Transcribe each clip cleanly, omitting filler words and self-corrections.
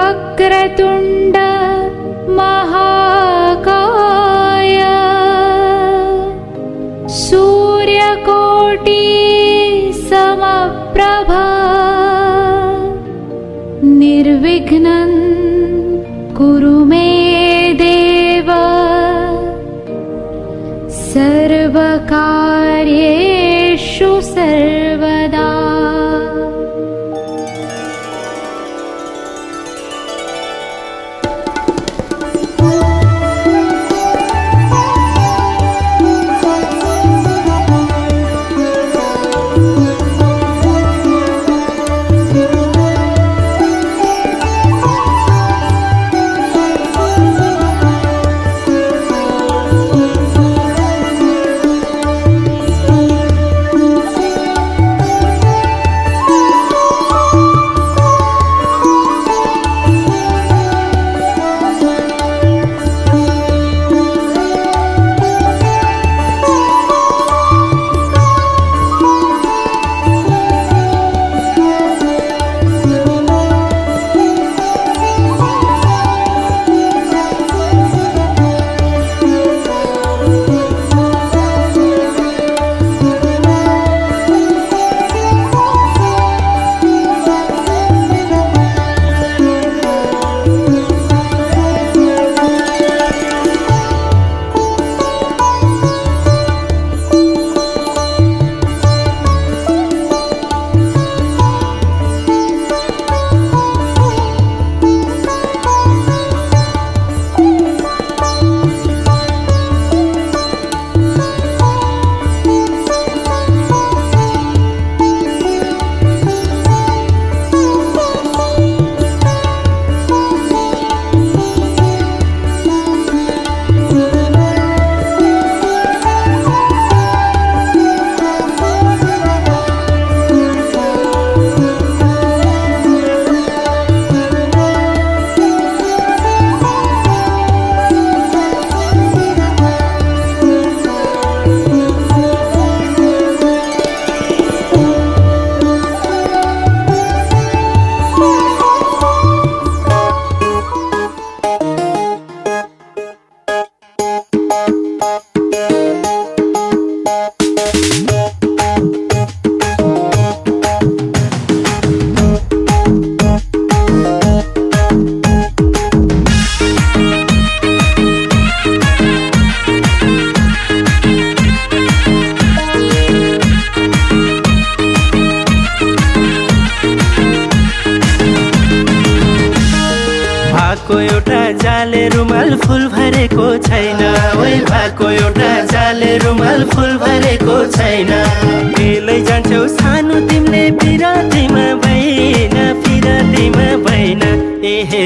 वक्रतुण्ड महाकाय सूर्यकोटि समप्रभा निर्विघ्नं कुरु मे देव सर्वकार्येषु सर्वदा। जाले रुमाल फुल भरेको छैन, ओइ भएको एउटा जाले रुमाल फुल भरेको छैन। बेलै जान्छौ सानो तिमीले पिरातीमा भएन, पिरातीमा भएन। एहे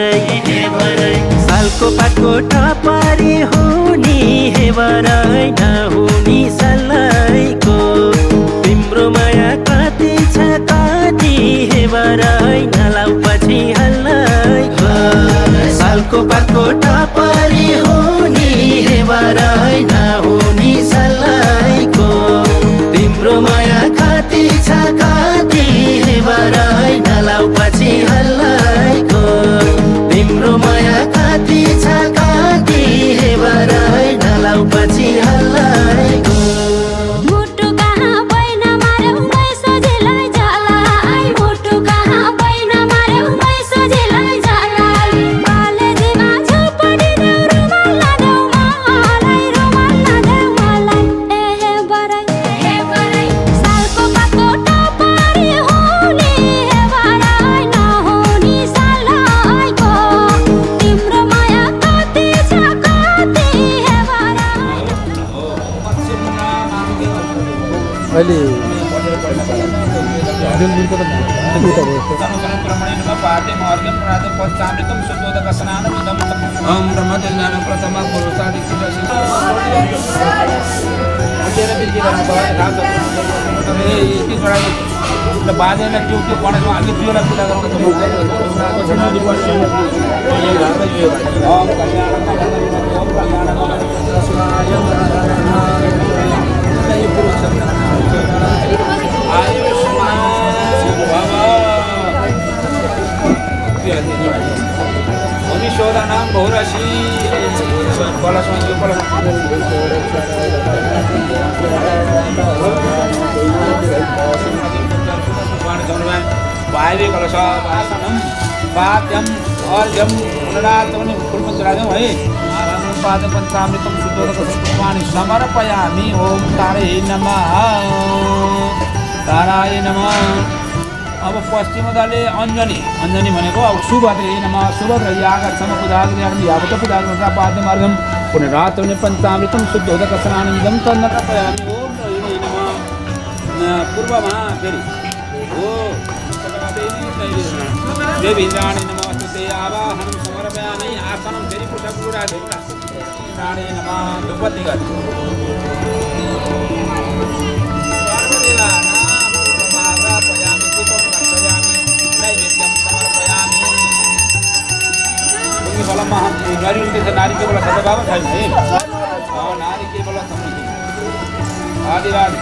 बरै सालको पातको टपारी हुनी, हे बरै नहुनी सल्लाइको। तिम्रो माया कति छ कति, हे बरै नलाउ पछि हल्लाइको। सालको पातको टपारी हुनी, हे बरै नहुनी सल्लाइको। तिम्रो माया कति छ कति, हे बरै नलाउ पछि हल्लाइको। तिम्रो माया कति छ कति, हे बरै नलाउ पछि हल्लाइको। अहिले शोधनं बहुरसी वायवे कलश वासनं वाद्यं अर्घ्यं पुनरात्मनि कुर्मञ्जराजं है पादं पञ्चामृतं शुद्धोदकपुष्पाणि समर्पयामि ओम तारे नमः ताराय नमः। अब पश्चिम दले अंजनी अंजनी भनेको अब सुभद्रे नमः सुभद्र यागच्छम पुजाग्र्यां यावत पुजाग्रता पादमार्गं पुनरात्मनि पञ्चामृतं शुद्धोदकस्नानमिदं तन्नर्पयामि ओम तारे नमः। पूर्वमा फेरि ओ देवीन्द्राणि नमस्ते आवाहनं समर्पयामि आसनं फेरि पुष्पपूरा देवराणे नमः दुपति गति सर्वदेवानां समादापयामि दीपं दर्शयामि नैवेद्यं समर्पयामि। फलं महान नारी नारी केवल सद्भाव छैन है नारी केवल समृद्धि आदिवादी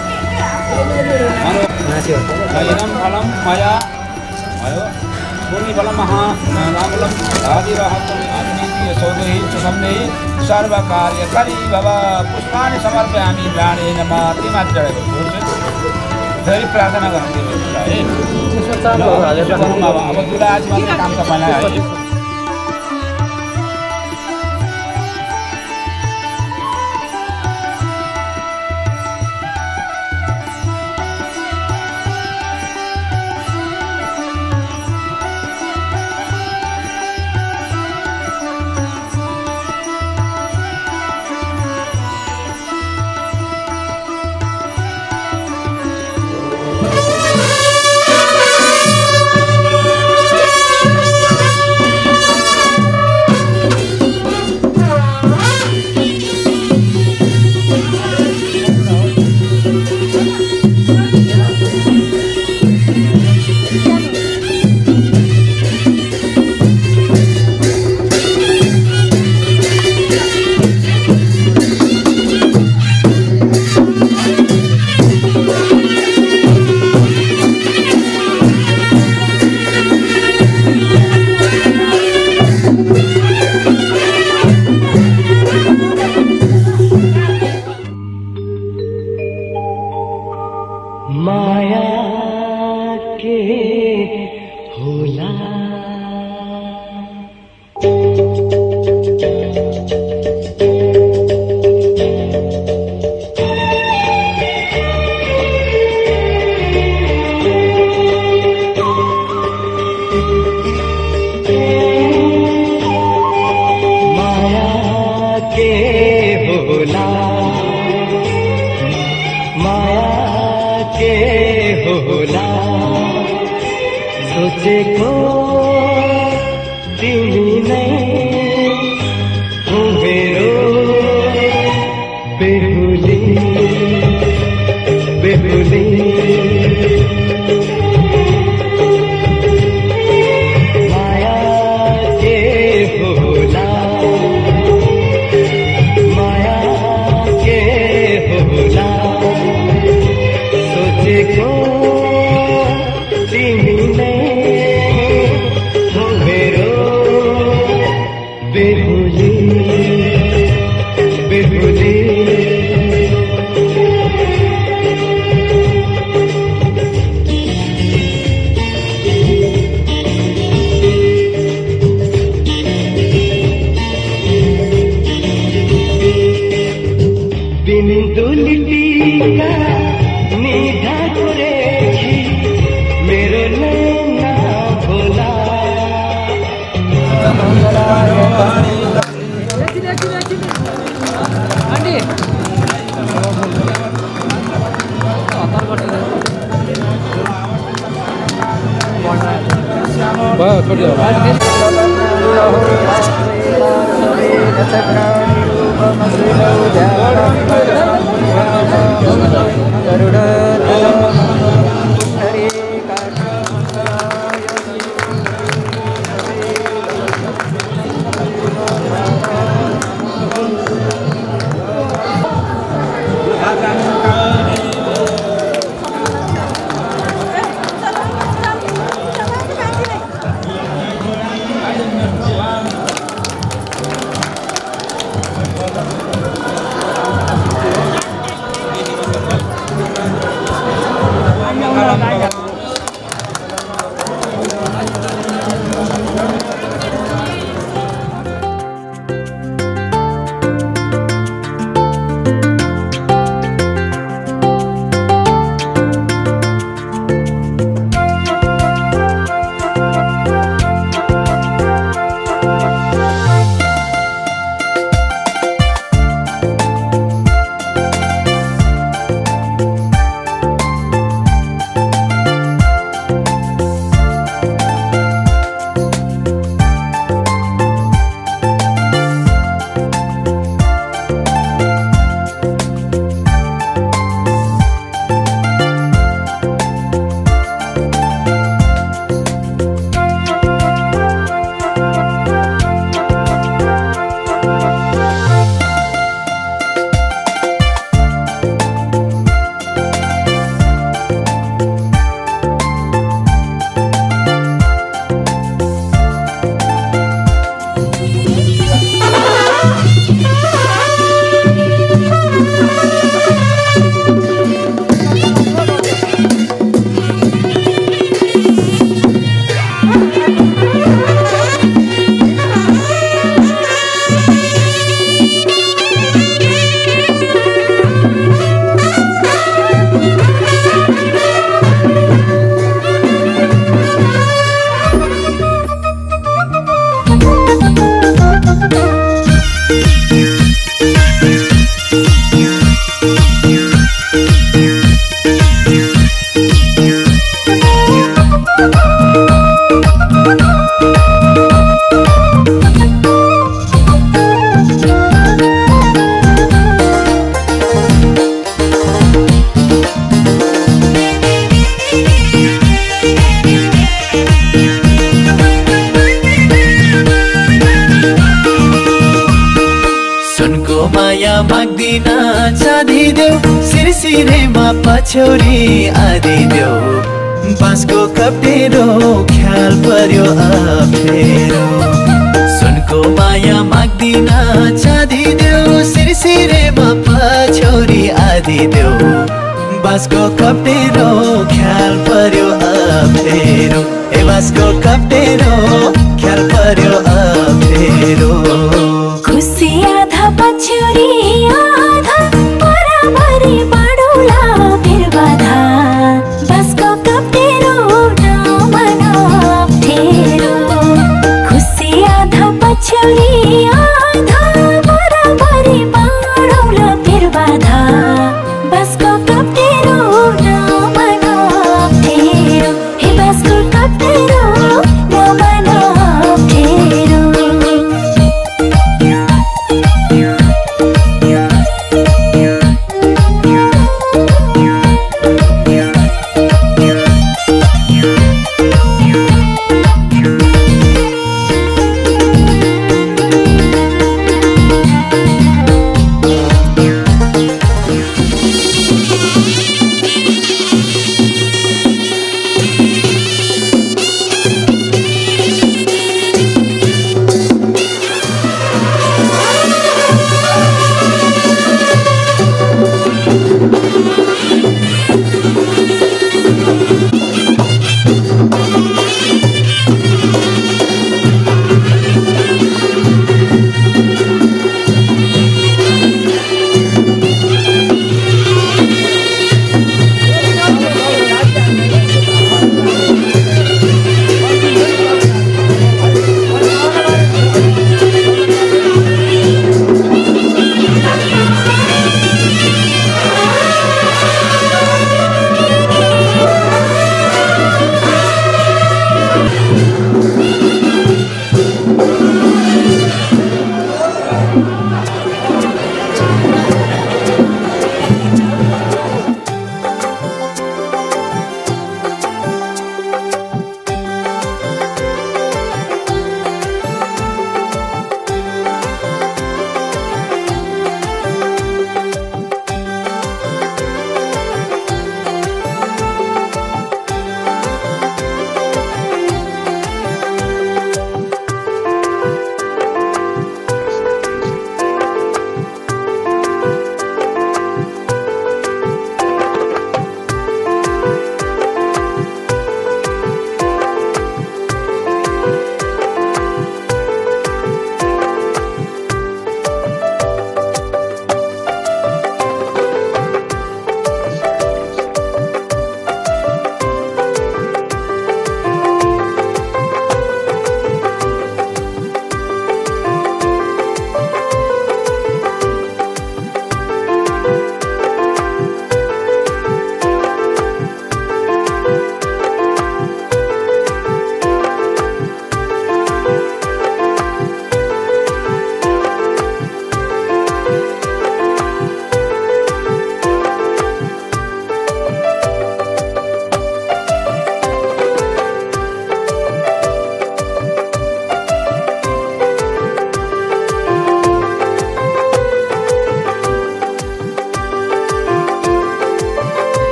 नयनं फलं मया भयो पूर्णिफलं महानामलं आदिरहतं आदिनीति यशोदेहि सुसम्नेहि सर्वकार्यकरी भव पुष्पाणि समर्पयामि प्राणे नमः। तिमात्र फेरि प्रार्थना गर्नु है अब दुराज मात्र काम तपाईँलाई है। माग्दिन चाँदी देऊ सिरसिरेमा पछौरी आदि देऊ बाँसको कप्टेरो ख्याल पर्यो अप्ठ्यारो सुनको माया माग्दिन चाँदी देऊ सिरसिरेमा पछौरी आदि देऊ बाँसको कप्टेरो ख्याल पर्यो अप्ठ्यारो ए बाँसको कप्टेरो ख्याल पर्यो अप्ठ्यारो खुसी आधा पछौरी आधा बराबरी बाडौला फेर बाधा बाँसको कप्टेरो नमन अप्ठ्यारो खुसी आधा पछौरी आधा बराबरी बाडौला फेर बाधा बाँसको कप्टेरो नमन अप्ठ्यारो हे बाँसको कप्टेरो नमन अप्ठ्यारो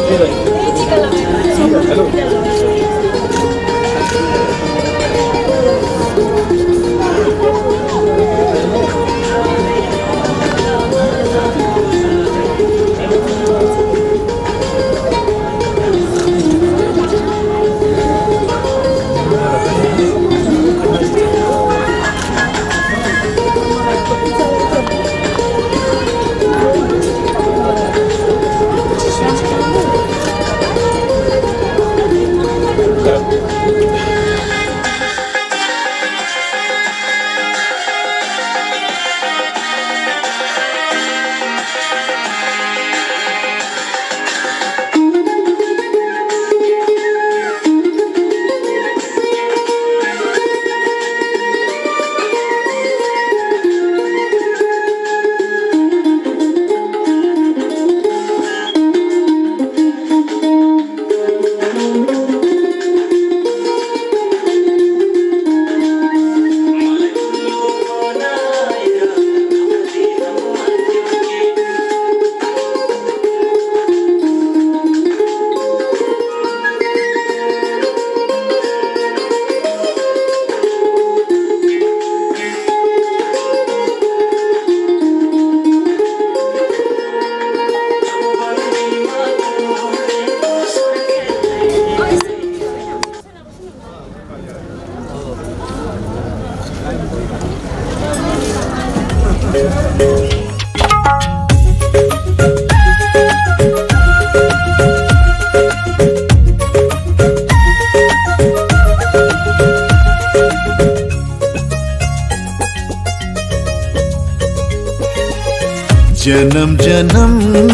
जन्म जन्म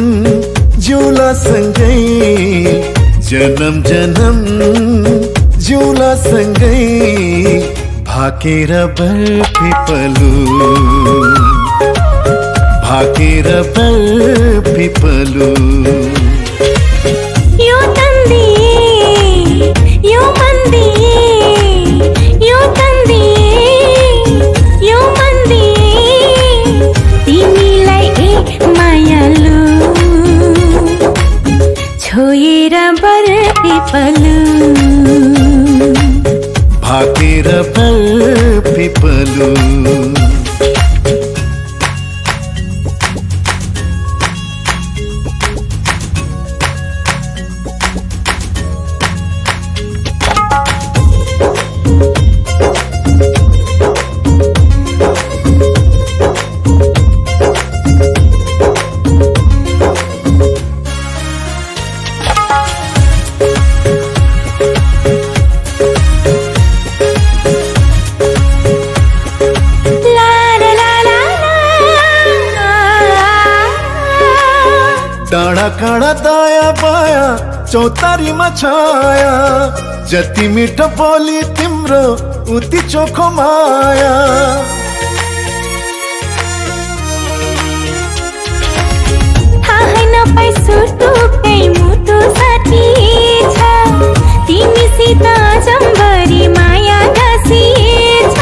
जिउला सँगै जन्म जन्म जिउला सँगै भाकेर बरपिपलु भाकेर बरपिपलु यो तन्दी यो मन्दी यो तन्दी यो मन्दी तिमीलाई मायालु छोएर बरपिपलु भाकेर बरपिपलु डाँडा काँडा दाया बाया चौतारीमा छाया जति मिठो बोली तिम्रो उति चोखो माया थाहै नपाई सुटुकै मुटु साथी छ तिमीसित जम्बरी माया गाँसिएछ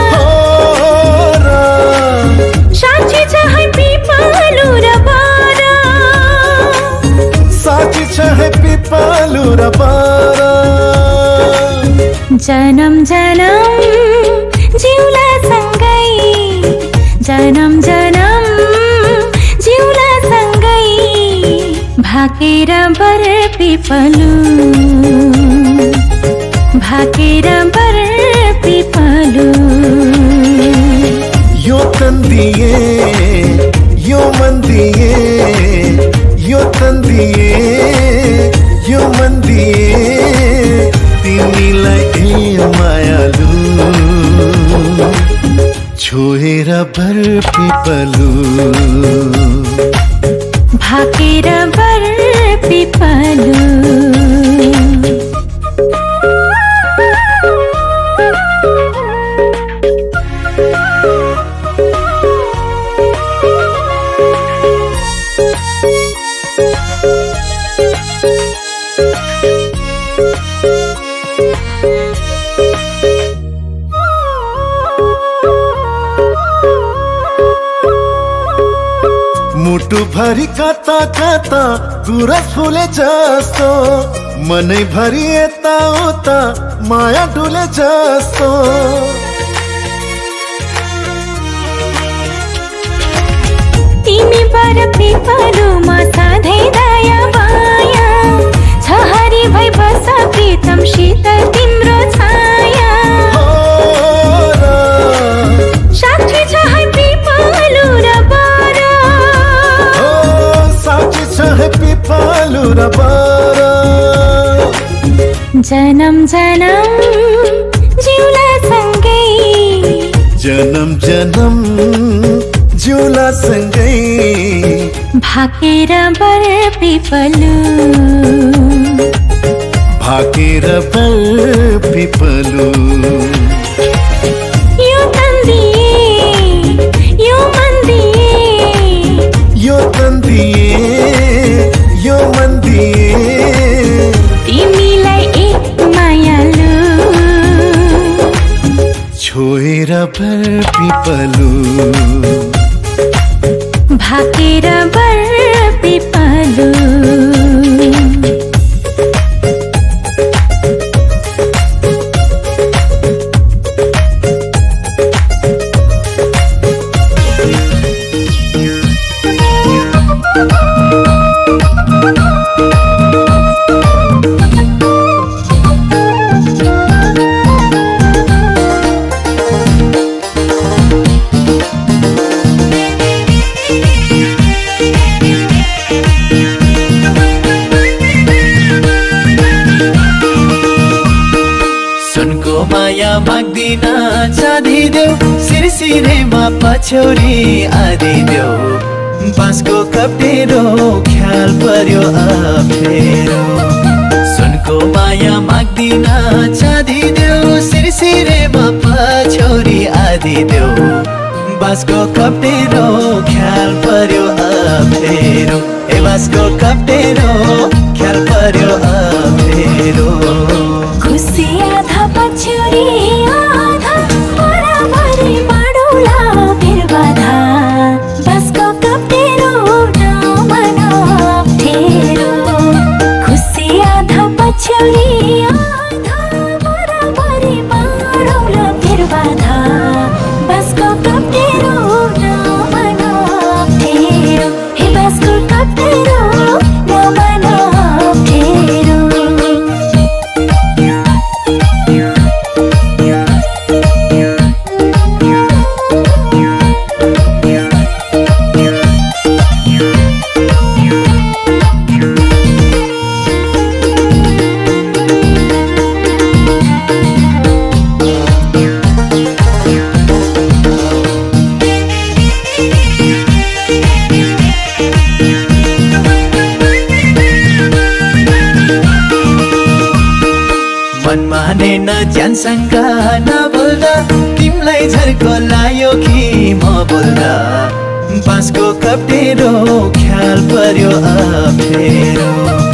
साँच्ची छ है पिपलु र बारा साँच्ची छ है पिपलु र बारा जन्म जन्म जिउला सँगै जन्म जन्म जिउला सँगै भाकेर बरपिपलु भाकेर बरपिपलु यो तन्दिए यो मन्दिए यो तन्दिए यो मन्दिए तिमीलाई मायालु छोएर बरपिपलु भाकेर बरपिपलु मुटु जिउभरि कता कता गुरस फुले जस्तो मनैभरि यता उता माया डुले जस्तो तिमी पर पिपलुमा सधैँ दया माया छ हरि भई बस प्रीतम शीतल तिम्रो छाया साक्षी छ है पिपलु र बर साक्षी छ है पिपलु र बर जन्म जन्म जिउला सँगै जन्म जन्म जिउला सँगै भाकेर बर पिपलु भाकेर बर पिपलु यो तन्दिए यो मन दिए यो तन दिए यो मन दिए तिमीलाई एक मायालु छोएर बर पिपलु भाकेर बर पिपलु माया माग्दिन चाँदी देऊ सिरसिरेमा पछौरी आदि देऊ बाँसको कप्टेरो ख्याल पर्यो अप्ठेरो सुनको माया माग्दिन चाँदी देऊ सिरसिरेमा पछौरी आदि देऊ बाँसको कप्टेरो ख्याल पर्यो अप्ठेरो ए बाँसको कप्टेरो ख्याल पर्यो अप्ठेरो खुसी आधा पछ्यौरी आधा बराबरी बाडौला फेर बाधा बसको कप्टेरो नमन अप्ठेरो खुसी आधा पछ्यौरी आधा बराबरी बाडौला फेर बाधा बसको कप्टेरो नमन अप्ठेरो हे बसको कप्टेरो नमन अप्ठेरो ज्यानसँग नबोल्दा तिमीलाई झर्को लायो कि म बोल्दा बाँसको कप्टेरो ख्याल पर्यो अप्ठेरो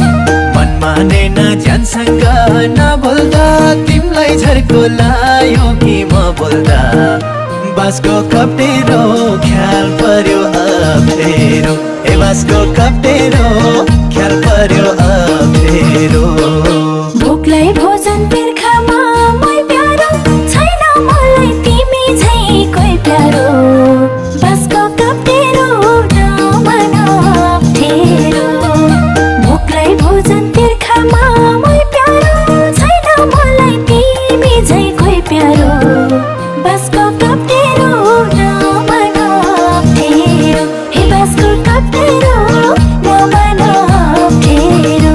मन मानेन ज्यानसँग नबोल्दा तिमीलाई झर्को लायो कि म बोल्दा बाँसको कप्टेरो ख्याल पर्यो अप्ठेरो ए बाँसको कप्टेरो ख्याल पर्यो अप्ठेरो भोकलाई भोजन तिर्खामा मै प्यारो छैन मलाई तिमी झै कोही प्यारो बसको कप्टेरो नमन अप्ठेरो भोकलाई भोजन तिर्खामा मै प्यारो छैन मलाई तिमी झै कोही प्यारो बसको कप्टेरो नमन अप्ठेरो हे बसको कप्टेरो नमन अप्ठेरो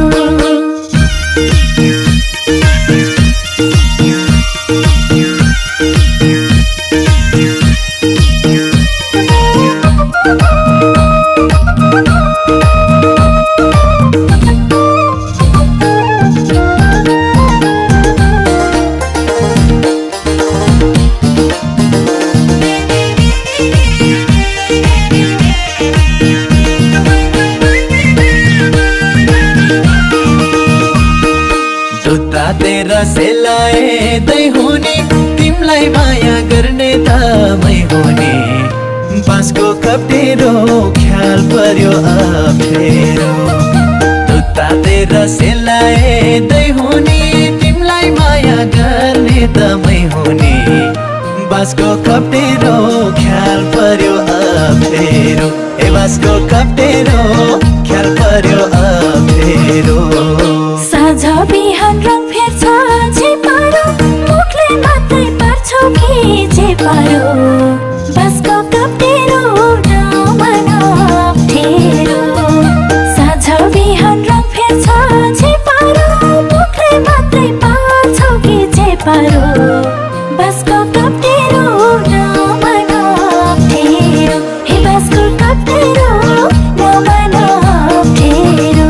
सेलाए दै हुने तिमलाई माया गर्ने त मै हुने बाँसको कप्टेरो ख्याल पर्यो अप्ठ्यारो तातेर सेलाएदै हुने तिमीलाई माया गर्ने तमै हुने बाँसको कप्टेरो ख्याल पर्यो अप्ठ्यारो ए बाँसको कप्टेरो ख्याल पर्यो अप्ठ्यारो साँझ बिहान रङ फेर्छ छेपारो मुखले मात्रै पार्छौ कि छेपारो बाँसको कप्टेरो नमन अप्ठ्यारो साँझ बिहान रङ फेर्छ छेपारो मुखले मात्रै पार्छौ कि छेपारो बाँसको कप्टेरो नमन अप्ठ्यारो हे बाँसको कप्टेरो नमन अप्ठ्यारो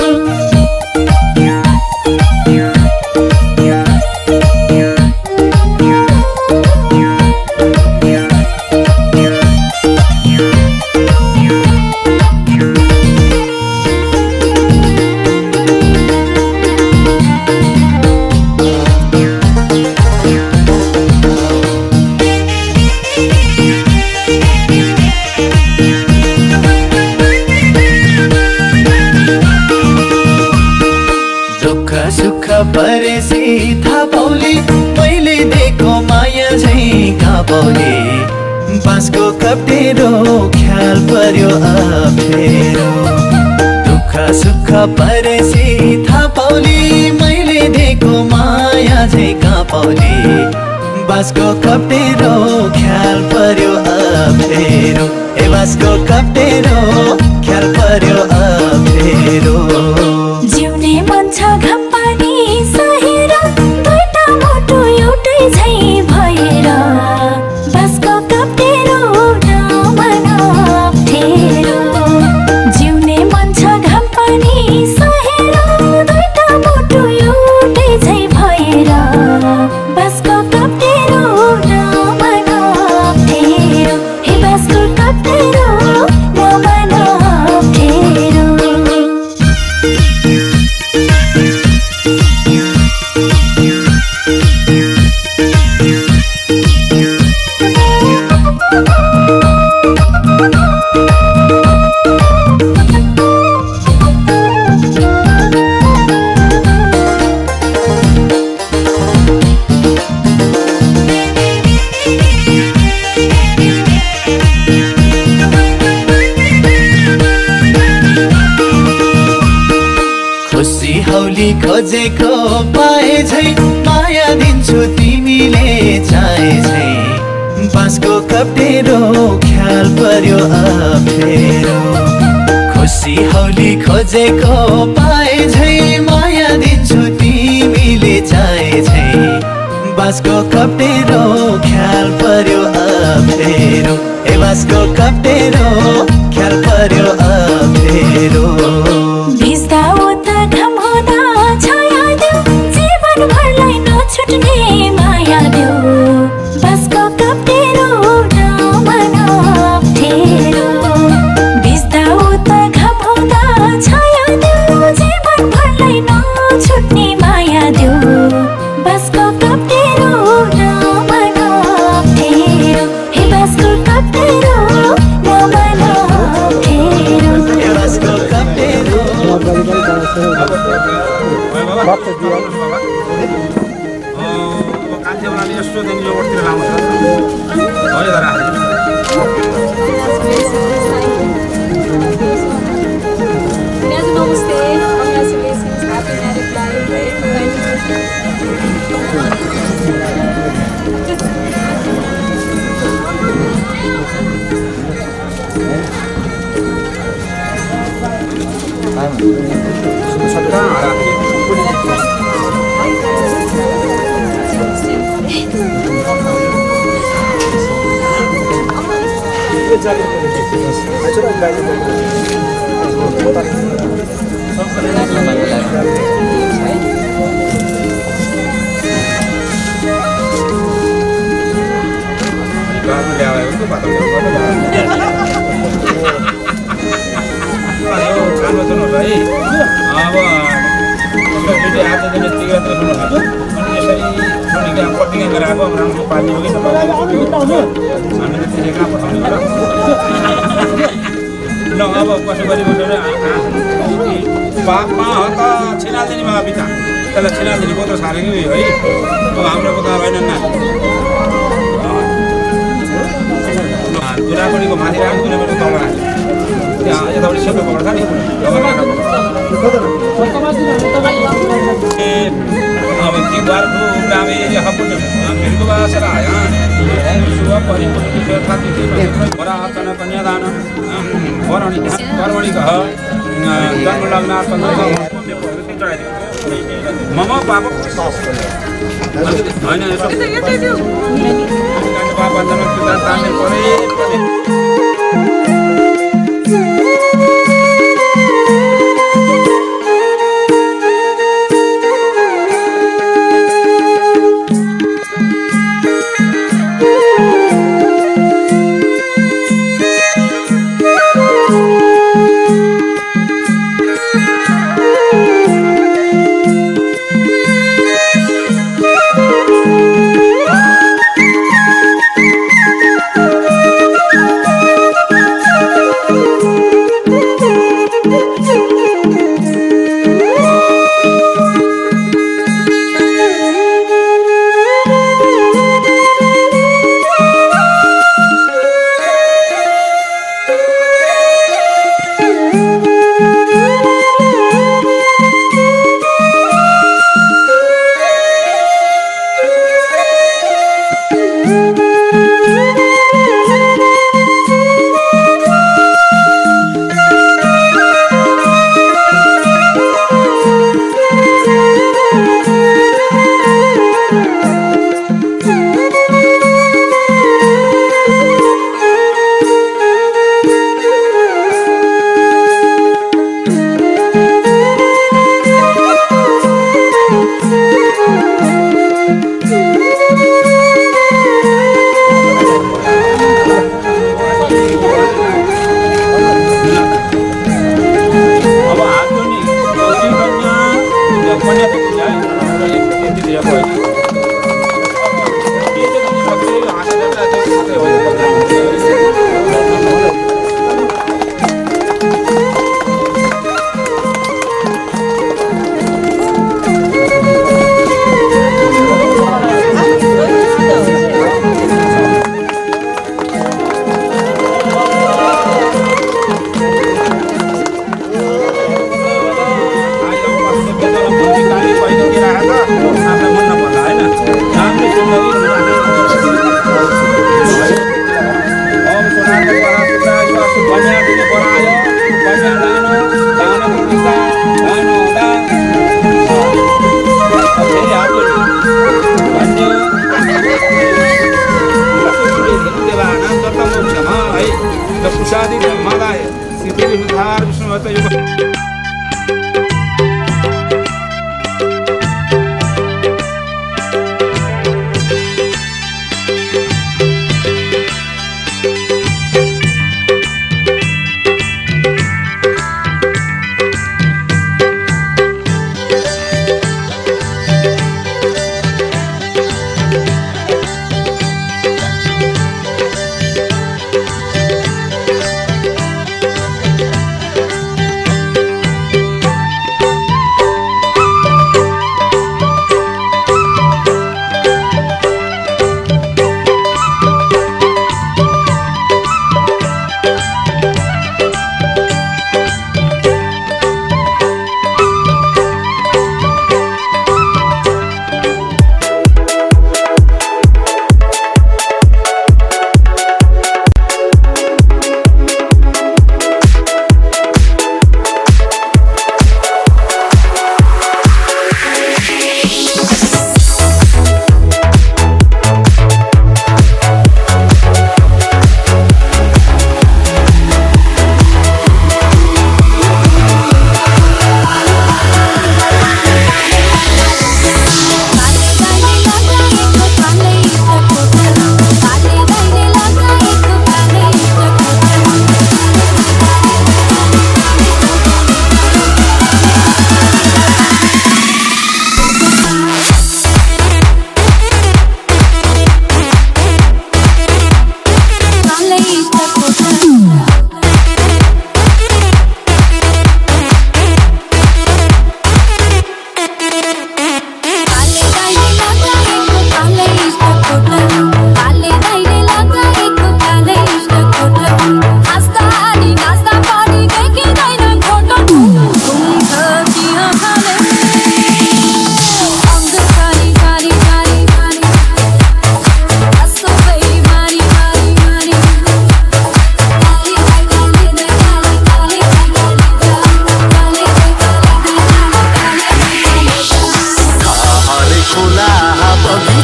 परेसी थाहा पाउली मैले दिएको माया झैँ कहाँ पाउली बाँसको कप्टेरो ख्याल पर्यो अप्ठ्यारो दुःख सुख परेसी थाहा पाउली मैले दिएको माया झैँ कहाँ पाउली बाँसको कप्टेरो ख्याल पर्यो अप्ठ्यारो ए बाँसको कप्टेरो ख्याल पर्यो अप्ठ्यारो जिउने मन छ घम पानी सहेर दुईटा मोटो एउटै झै भएर बाँसको कप्टेरो नमन अप्ठ्यारो जिउने मन छ घम पानी सहेर दुईटा मोटो एउटै झै भएर बाँसको कप्टेरो नमन अप्ठ्यारो हे बाँसको कप्टेरो नमन अप्ठ्यारो खुसी हौली खोजेको पाए झै माया दिन्छु तिमीले चाहे झै बाँसको कप्टेरो ख्याल पर्यो अप्ठ्यारो खुसी हौली खोजेको पाए झै माया दिन्छु तिमीले चाहे झै बाँसको कप्टेरो ख्याल पर्यो अप्ठ्यारो ए बाँसको कप्टेरो ख्याल पर्यो अप्ठ्यारो भिज्दा ओद्दा घम हुँदा छाया देऊ जीवनभरलाई नछुट्ने माया देऊ बाँसको कप्टेरो नमन अप्ठ्यारो भिज्दा ओद्दा घम हुँदा छाया देऊ जीवनभरलाई नछुट्ने माया देऊ बाँसको कप्टेरो नमन अप्ठ्यारो हे बाँसको कप्टेरो नमन अप्ठ्यारो ए बाँसको कप्टेरो कान्छेवालाले यस्तो दिन यो ओठतिर लाउँछ हो यो धरा नमस्ते congratulations happy married life अब के गराएको राम्रो पाल्ने हो कि तपाईँलाई हामीले त्यसले कहाँ पठाउने होला ल अब कसो गरी बसेर पापमा हो त छिनाल्दिनी बाबा पिता त्यसलाई छिनाल्दिनी पोतो सारेको है अब हाम्रो पोता होइनन् न दुरापडीको माथि राख्नु दुरापडीको तल राख्नु त्यहाँ यतापट्टि सेतो कपडा छ नि अब तिहारको ग्रामे हपुन मिर्गो बासरा शुभ परिपूर्ण वरा अर्चना कन्यादान कर्मणि कह जन्म लग्नार्थ मम पाप होइन पापा जन्म पिता तान्ने परे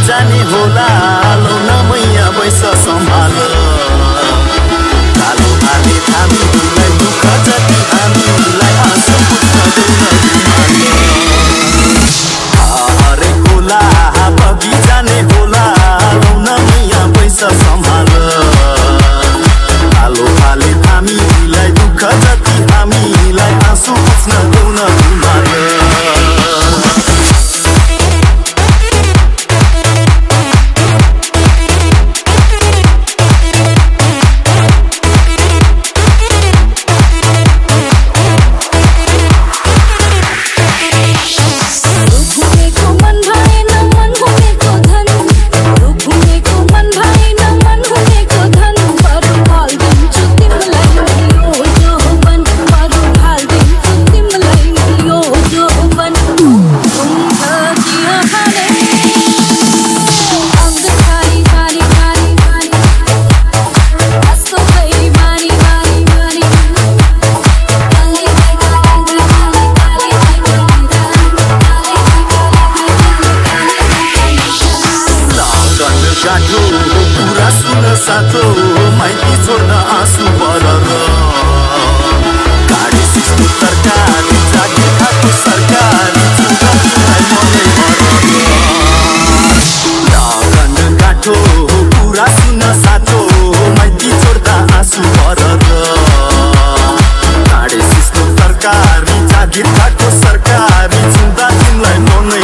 जाने होला लौ न मैया बैस सम्हाल कालो हाले थामीलाई दुःख जति हामीलाई आँसु हरे होला बगी जाने होला लौ न मैया बैस सम्हाल कालो हाले थामीलाई दुःख जति हामीलाई आँसु पुछ्न देउन हिमाल साथो माइती छोड्न आँसु बरर गाडी सिस्नु तरकारी जागे खाएको सरकारी चुगालाई मनै लगन गाँठो कुरा सुन साथो माइती छोड्दा आँसु बरर गाडी सिस्नु तरकारी जागे खाएको सरकारी चुगा तिमीलाई मनै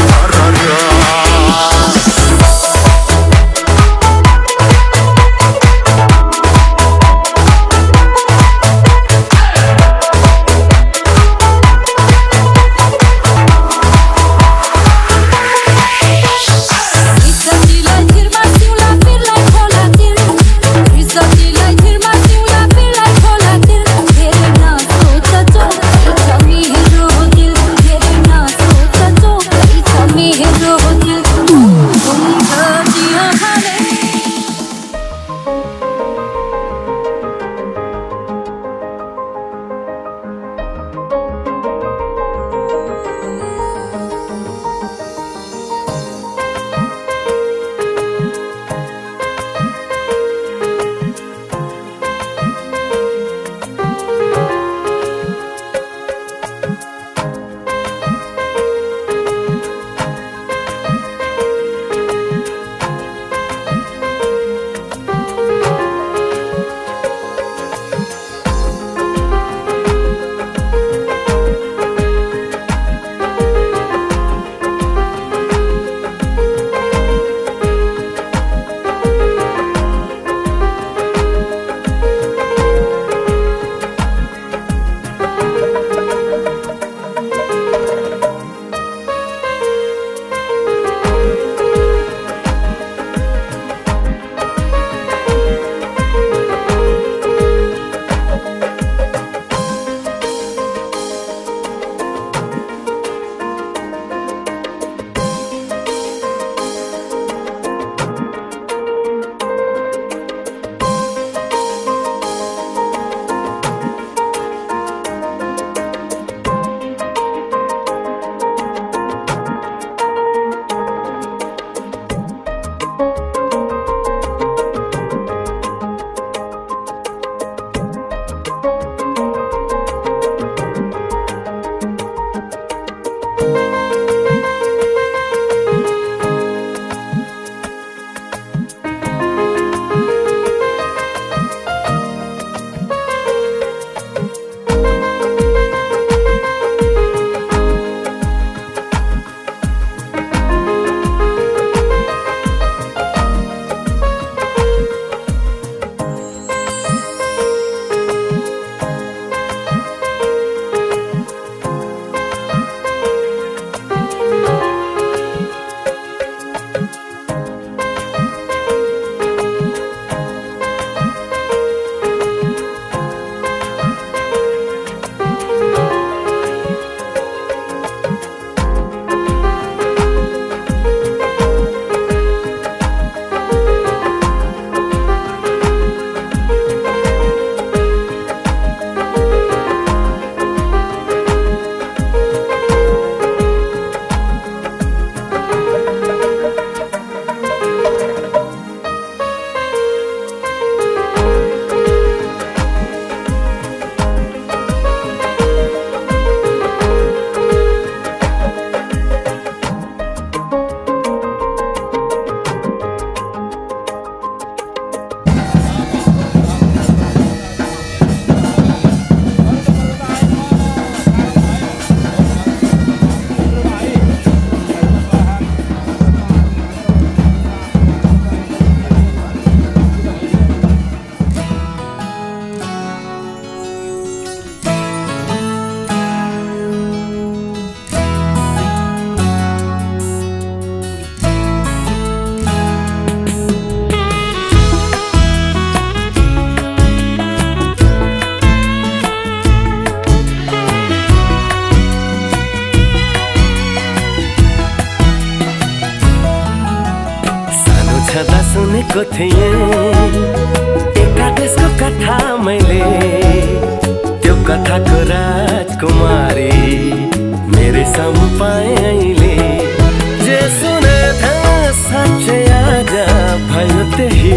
सुनेको थिएँ एकादेशको कथा मैले, त्यो कथाको राजकुमारी मेरै सम्पाएँ अहिले। जे सुने था साँच्चै आज भयो त्यही,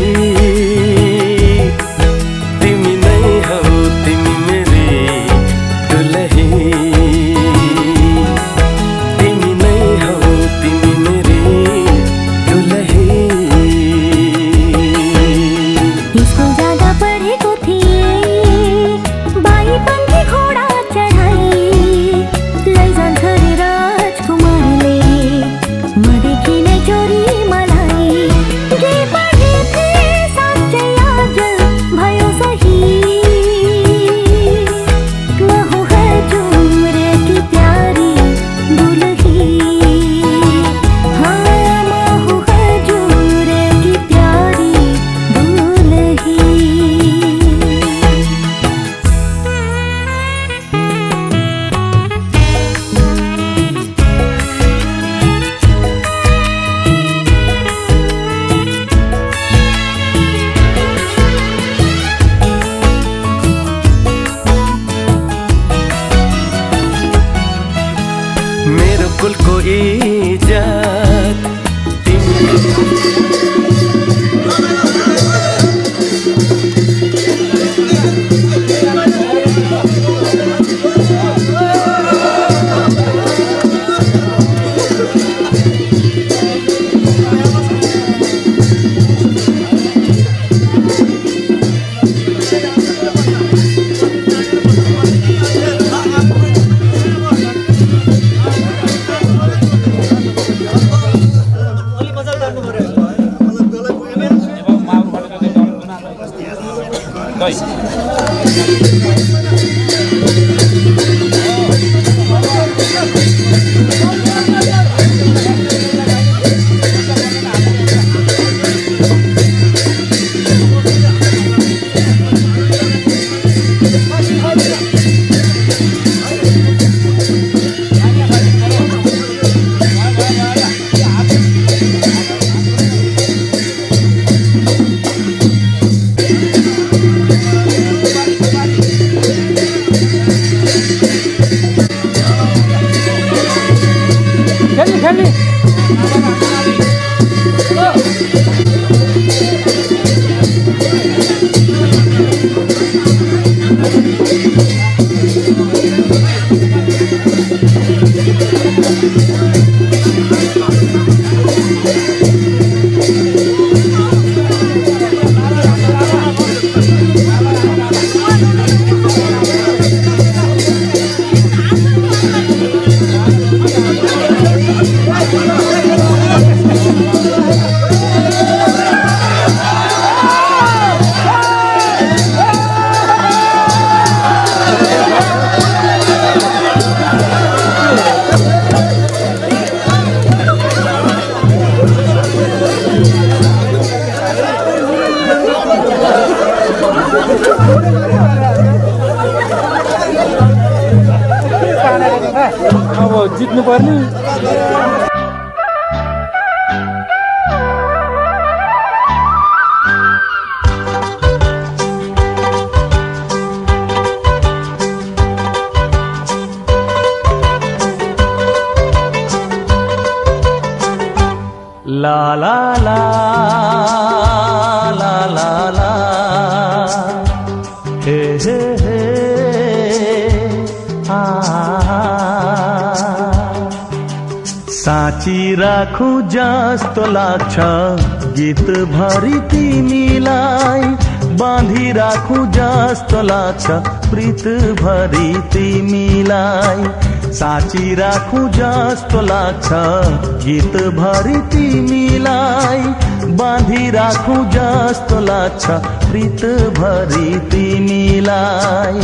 तिमी नै हौ तिमी मेरी दुलही, तिमी नै हौ तिमी मेरी दुलही। स्कुल जाँदा पढेको थिएँ बाइपन्थी घोडा चढाई, लैजान्छ रे राजकुमारले मदेखि नै चोरी मलाई। के पढे थिएँ साँच्चै आज भयो सही, म हूँ हजुर की प्यारी दुलही, हाँ म हूँ हजुर की प्यारी दुलही। मेरो कुलको इज्जत अब जित्नु पर्ने। ला ला ला ला ला ला हे हे हे आ साँची राखु जस्तो लाग्छ गीत भरि तिमीलाई, बाँधी राखु जस्तो लाग्छ प्रीत भरि तिमीलाई। साँची राखु जस्तो लाग्छ गीत भरि तिमीलाई, बाँधी राखु जस्तो लाग्छ प्रीत भरि तिमीलाई।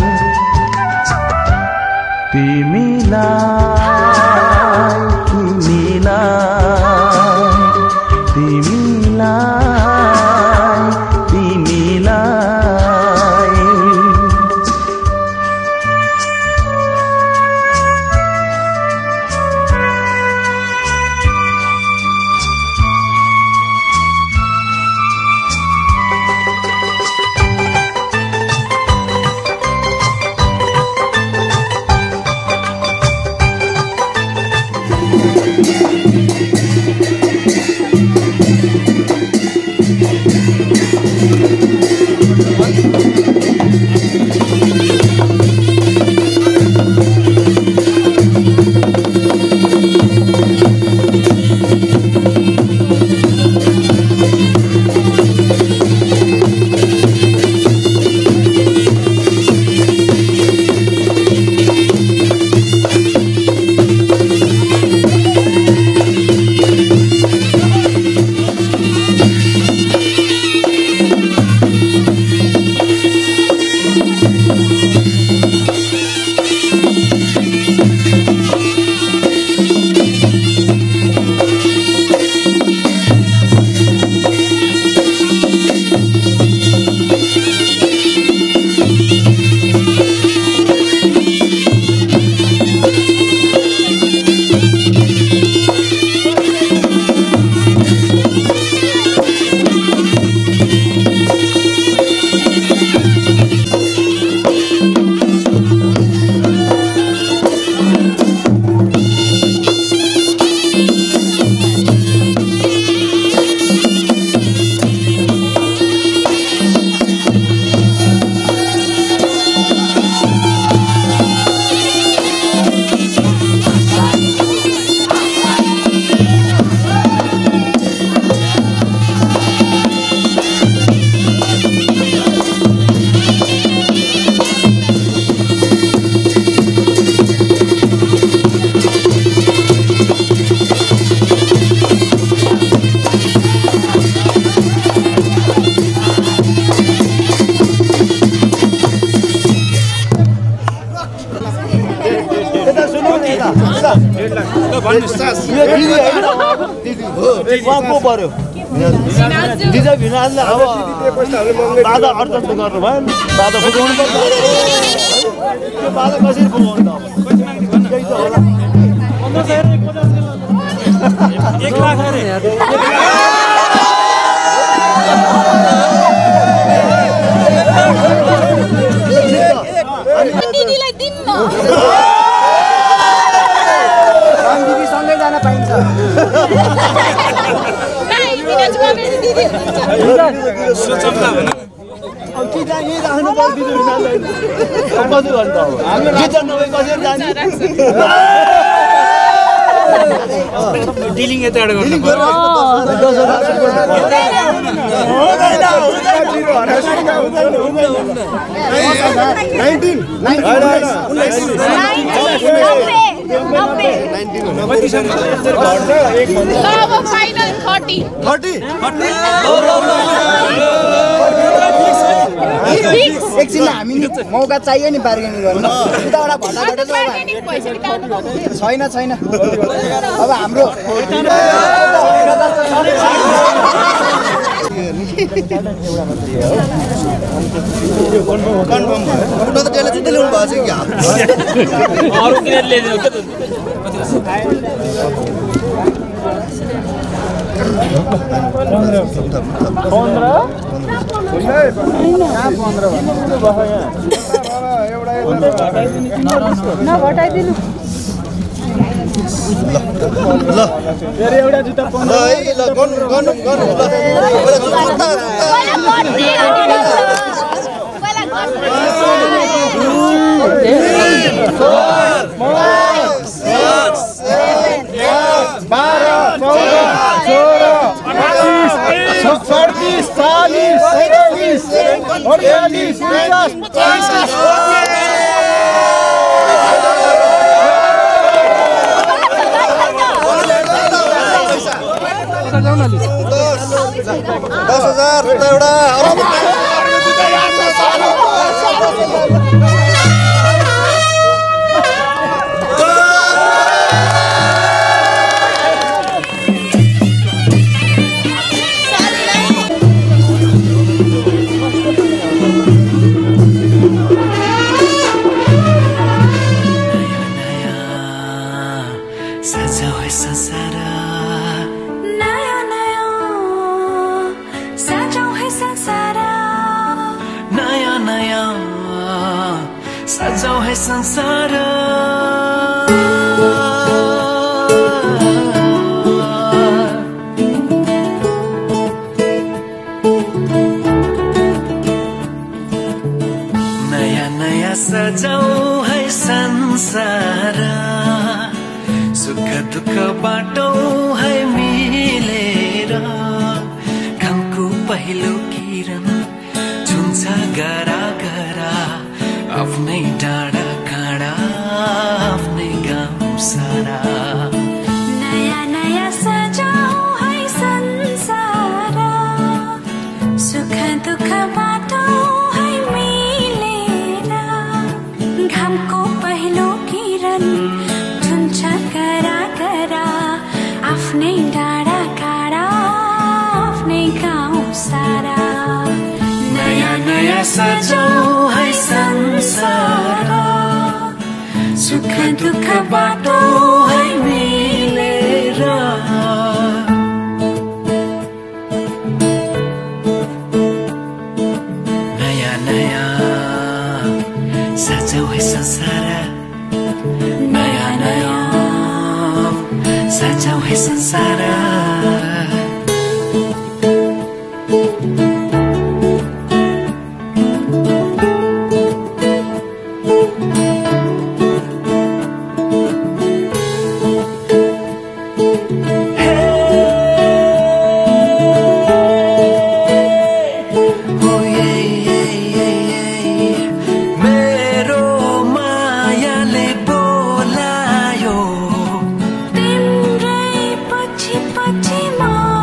तिमीलाई तिमीलाई तिमीलाई तिमीलाई को पर्यो दिदी भिनाजले अब बाधा अर्जस्त गर्नु भयो बाधा फुकाउनु पर्छ त्यो बाधा कसरी फुकाउनु त 1 लाख अरे दिदीलाई दिन्न दिदी सँगै जान पाइन्छ के जाने राख्नु पर्छ दिदी कसरी गर्नु अब के जान्नु कसरी जाने डिलिङ यताबाट गर्नु एकछिन हामी मौका चाहियो नि बार्गेनिङ गर्नु उताबाट भन्दाबाट छैन अब हाम्रो नघटाइदिनु ल फेरि एउटा जुत्ता 15 है ल गर्नु संसार नयाँ नयाँ सजाऊ है संसार सुख दुःख बाटौँ है मिलेर घामको पहिलो किरण छुन्छ गरा गरा आफ्नै डाँडा काँडा आफ्नै गाउँ सारा नयाँ नयाँ सजाऊ है संसार सुख दुःख बाटौँ है मिलेर घामको पहिलो किरण छुन्छ गरा गरा आफ्नै डाँडा काँडा आफ्नै गाउँ सारा नयाँ नयाँ सजाऊ है संसार सुख दुःख बाटो है मिलेर नयाँ नयाँ सजाऊ है संसार नयाँ नयाँ सजाऊ है संसार तिम्रै पछि पछि म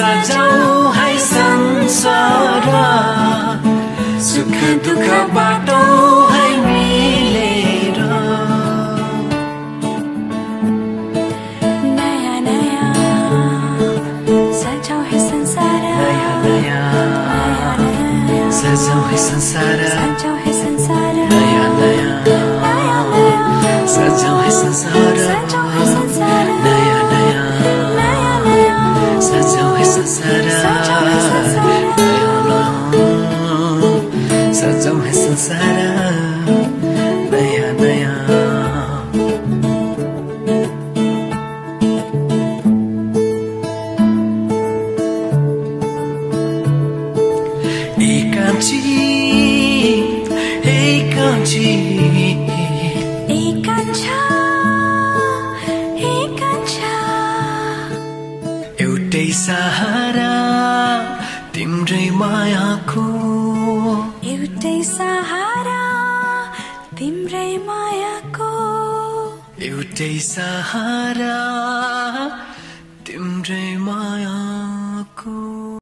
सजाऊ है संसार सुख दुःख बाटो है मिलेर नयाँ नयाँ सजाऊ है संसार नयाँ नयाँ सजाऊ है संसार सजाऊ है संसार नयाँ नयाँ सजाऊ है संसार सजाऊ है संसार नयाँ नयाँ सजाऊ है संसार सजाऊ है संसार नयाँ नयाँ एउटै सहारा तिम्रै मायाको एउटै सहारा तिम्रै मायाको एउटै सहारा तिम्रै मायाको